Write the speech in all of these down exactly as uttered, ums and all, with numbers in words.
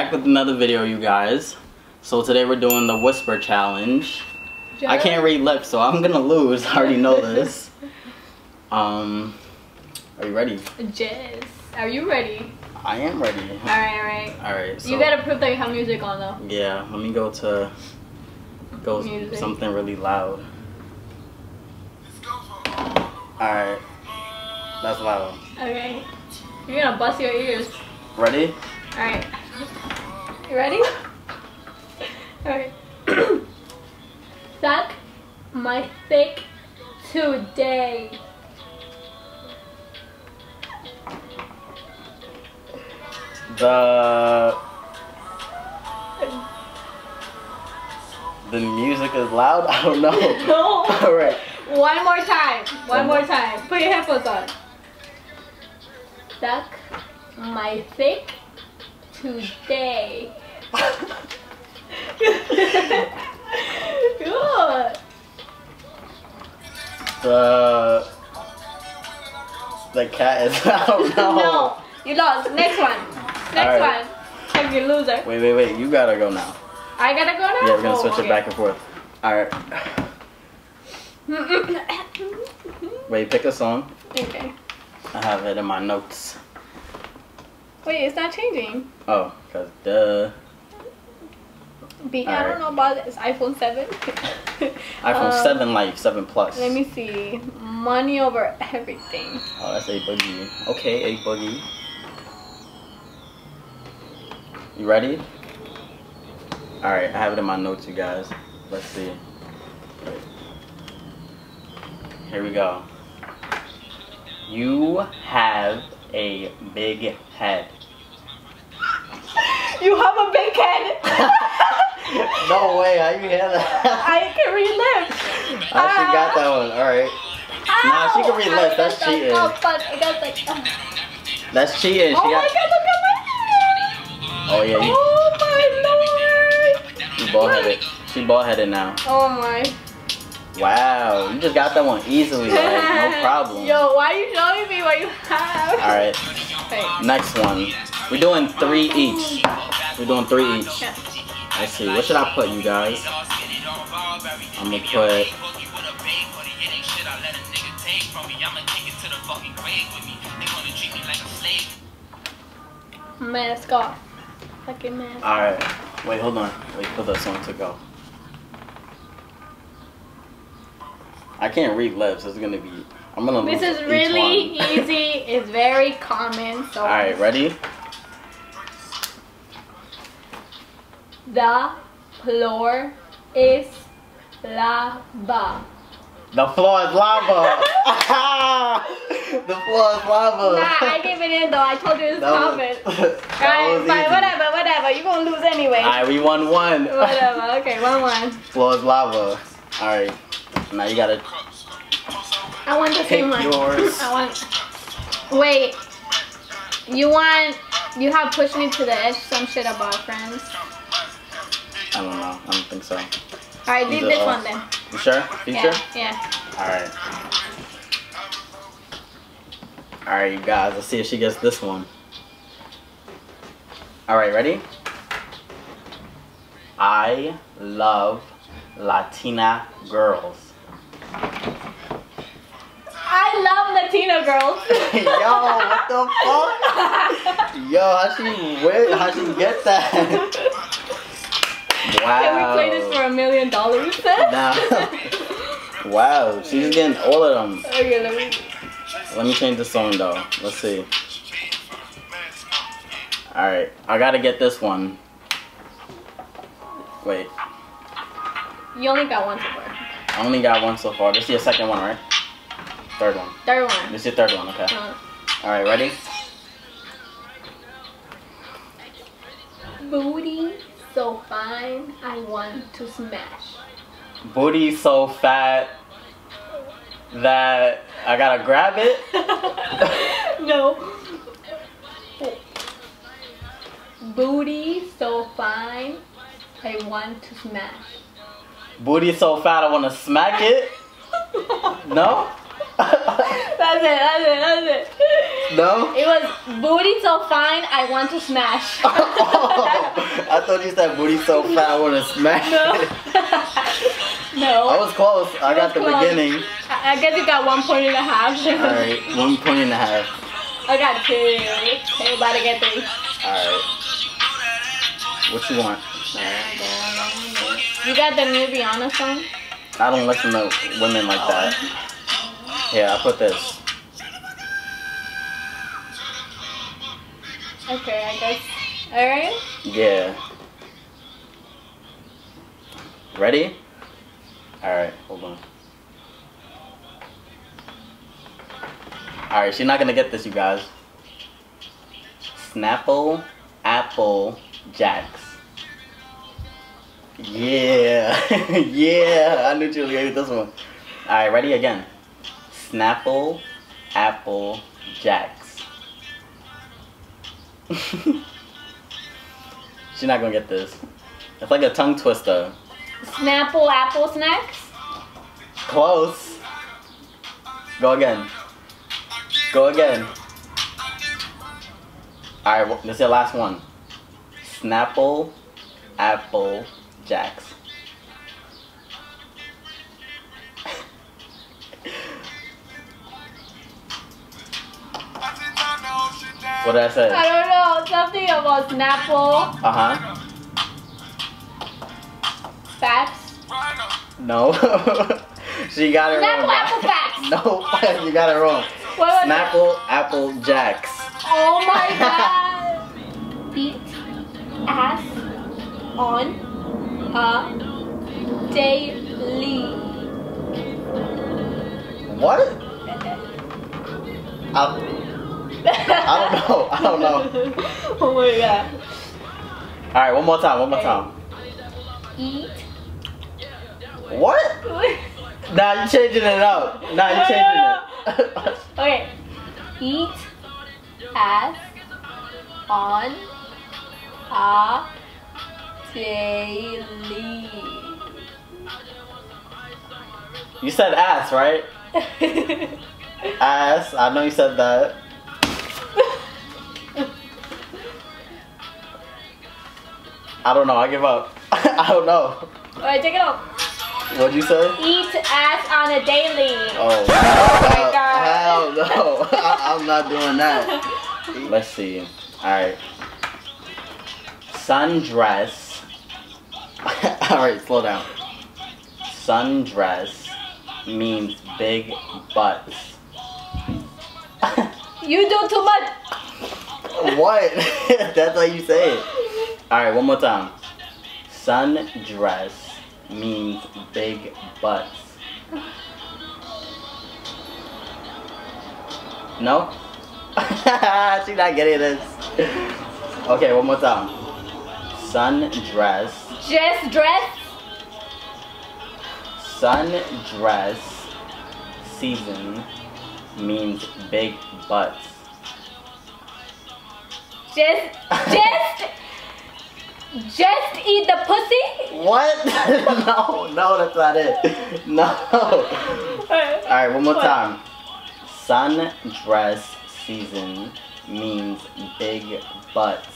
back with another video, you guys. So today we're doing the whisper challenge. Just? I can't read lips, so I'm gonna lose. I already know this. Um, are you ready? Jess, are you ready? I am ready. Alright, alright. Alright, so... You gotta prove that you have music on though. Yeah, let me go to... Go music. Something really loud. Alright. That's loud. Okay. You're gonna bust your ears. Ready? Alright. You ready? Alright. Suck my thick today. The... The music is loud? I don't know. No. Alright. One more time. One more time. Put your headphones on. Suck my thick today. Good. The... The cat is... I don't know. No. You lost. Next one. Next right. one. Check your loser. Wait, wait, wait. You gotta go now. I gotta go now? Yeah, we're gonna oh, switch okay. it back and forth. Alright. Wait, pick a song. Okay. I have it in my notes. Wait, it's not changing. Oh, cause duh. B I All don't right. know about this. iPhone seven. iPhone um, seven, like seven plus. Let me see. Money over everything. Oh, that's A Boogie. Okay, A Boogie. You ready? Alright, I have it in my notes, you guys. Let's see. Here we go. You have a big head. You have a big head. No way, how you hear that? I can read lips. How she got that one? Alright. Nah, she can read lips. That's cheating. Oh, fuck. It goes like... Uh. That's cheating. She Oh got... my god, look at my head. Oh yeah, you... Oh my lord. You bald headed. She bald headed now. Oh my. Wow, you just got that one easily, like, no problem. Yo, why are you showing me what you have? Alright, Wait. next one. We're doing three each. We're doing three each. Yeah. Let's see, what should I put, you guys? I'm gonna put... Mask off. Fucking mask. Alright, wait, hold on. Wait for this one to go. I can't read lips. It's gonna be. I'm gonna. This lose is each really one. easy. It's very common. So. All right, ready? The floor is lava. The floor is lava. The floor is lava. Nah, I gave it in though. I told you it's common. Alright, but whatever, whatever. You're gonna lose anyway. Alright, we won one. Whatever. Okay, one one. Floor is lava. All right. Now you gotta. I want the same one. yours. I want. Wait. You want? You have pushed me to the edge. Some shit about friends. I don't know. I don't think so. All right, leave These this are, one then. You sure? Feature? Yeah. Yeah. All right. All right, you guys. Let's see if she gets this one. All right, ready? I love Latina girls. I love Latino girls. Yo, what the fuck? Yo, how she win? How she get that? Wow. Can we play this for a million dollars? Nah. Wow, she's getting all of them. Okay, let me. Let me change the song though. Let's see. All right, I gotta get this one. Wait. You only got one so far. I only got one so far. This is your second one, right? Third one. Third one. This is your third one, okay. Uh, Alright, ready? Booty so fine, I want to smash. Booty so fat that I gotta grab it? No. Booty so fine, I want to smash. Booty so fat I wanna smack it? No? That's it, that's it, that's it. No? It was booty so fine, I want to smash. Oh, I thought you said booty so fat, I want to smash No. it. No. I was close. I got the Close. beginning. I, I guess you got one point and a half. Alright, one point and a half. I got two. Hey, about to get three. Alright. What you want? You got the new Rihanna song? I don't listen to women like that. Yeah, I put this. Okay, I guess. Alright? Yeah. Ready? Alright, hold on. Alright, she's not gonna get this, you guys. Snapple, Apple, Jacks. Yeah. Yeah, I knew you were gonna get this one. Alright, ready again. Snapple, Apple, Jacks. She's not gonna get this. It's like a tongue twister. Snapple apple snacks? Close. Go again. Go again. Alright, well, this is your last one. Snapple, Apple, Jacks. What did I say? I don't know. Something about Snapple. Uh-huh. Facts. No. She got it Snapple wrong. apple facts. No, you got it wrong. What was Snapple, Apple, Jacks. Oh my god. Eat ass on a daily. What? I, I don't know. I don't know. Oh my god. Alright, one more time. One more time. Eat. What? Nah, you changing it up. Nah, you changing it. Okay. Eat ass on a daily. You said ass, right? Ass. I know you said that. I don't know. I give up. I don't know. Alright, take it off. What'd you say? Eat ass on a daily. Oh, my hell, God. hell no. I, I'm not doing that. Let's see. Alright. Sundress. Alright, slow down. Sundress means big butts. You do too much. What? That's how you say it. Alright, one more time. Sundress means big butts. No? She's not getting this. Okay, one more time. Sundress. Just dress. Sundress season means big butts. Just, just, just eat the pussy. What? No, no, that's not it. No. Alright, one more What? time. Sundress season means big butts.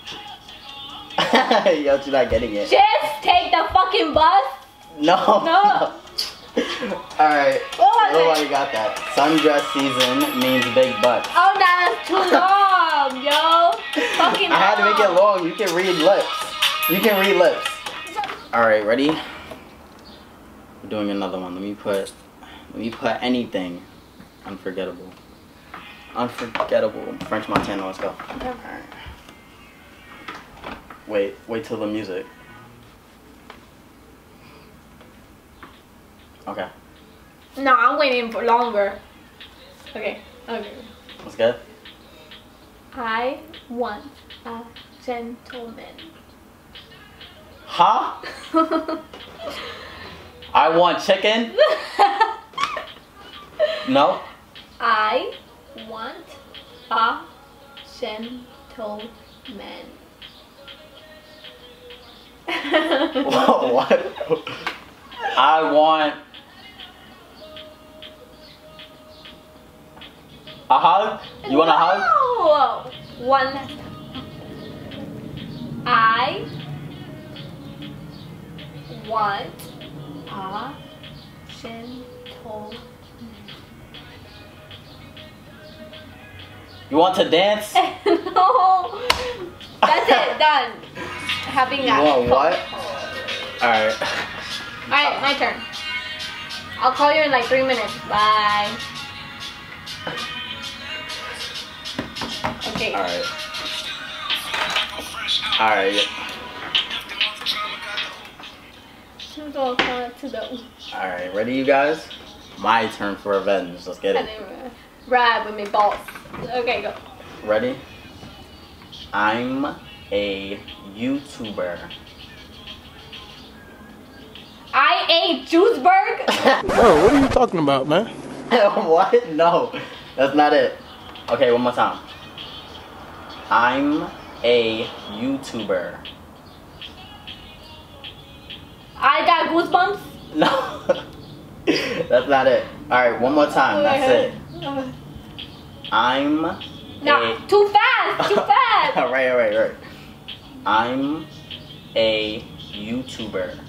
Yo, you're not getting it. Just take the fucking bus. No. No. Alright. What was Nobody it? got that. Sundress season means big butts. Oh, that's too long, yo. Fucking I had to make it long. You can read lips. You can read lips. Alright, ready? We're doing another one. Let me put let me put anything. Unforgettable. Unforgettable. French Montana, let's go. Alright. Wait, wait till the music. Okay. No, I'm waiting for longer. Okay, okay. Let's go. I want a gentleman. Huh? I want chicken? No? I want a gentleman. What? I want A hug? You want a hug? No. One last time. I want a gentle. You want to dance? No. That's it. Done. Having You that. want what? Alright. Alright, my turn. I'll call you in like three minutes. Bye. Okay. Alright. Alright. Go to the. Alright, ready you guys? My turn for revenge. Let's get it. Ride with me, boss. Okay, go. Ready? I'm a YouTuber. I ate Juiceberg. Bro, what are you talking about, man? What? No, that's not it. Okay, one more time. I'm a YouTuber. I got goosebumps. No, that's not it. All right, one more time. That's it. I'm No, a... too fast, too fast. right, right, right. I'm a YouTuber.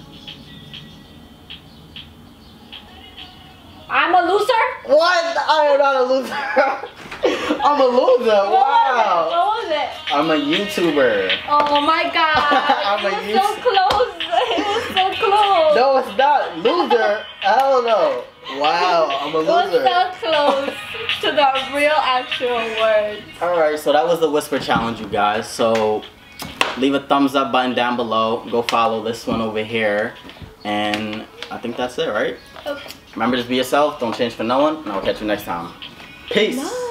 I'm a loser. What? I am not a loser. I'm a loser. Wow. What was it? I'm a YouTuber. Oh my god. I'm a it was so close. It was so close. No, it's not. Loser. Hell no. Wow, I'm a It was loser. so close to the real actual words. Alright, so that was the whisper challenge, you guys. So leave a thumbs up button down below. Go follow this one over here. And I think that's it, right? Okay. Remember to be yourself. Don't change for no one. And I'll catch you next time. Peace. Bye.